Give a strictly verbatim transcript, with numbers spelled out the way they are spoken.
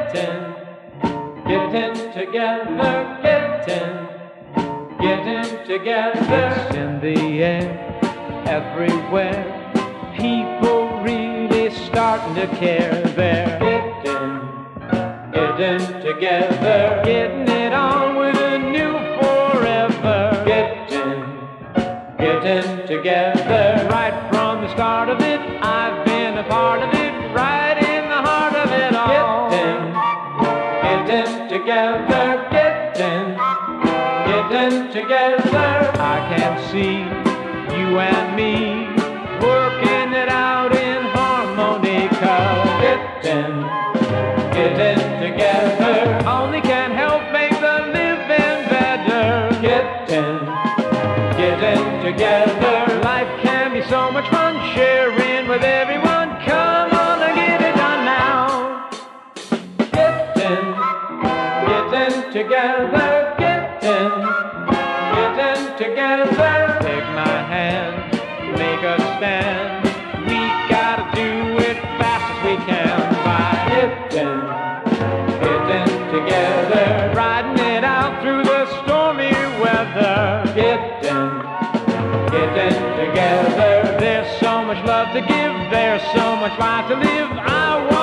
getting, getting together, getting, getting together. It's in the air, everywhere. People really starting to care. They're getting, getting together, getting it on with a new forever. Getting, getting together. Right from the start of it, I've been a part of it. Right in the heart of it all. Getting, getting together, getting, getting together. I can see you and me working it out in harmonica. Getting, getting together only can help make the living better. Getting, getting together. Life can be so much fun sharing with everyone. Come on and get it done now. Getting, getting together, getting, getting together. Take my hand, make a stand. We gotta do it fast as we can. By getting, getting together, riding it out through the stormy weather. Getting, getting together. There's so much love to give, there's so much life to live. I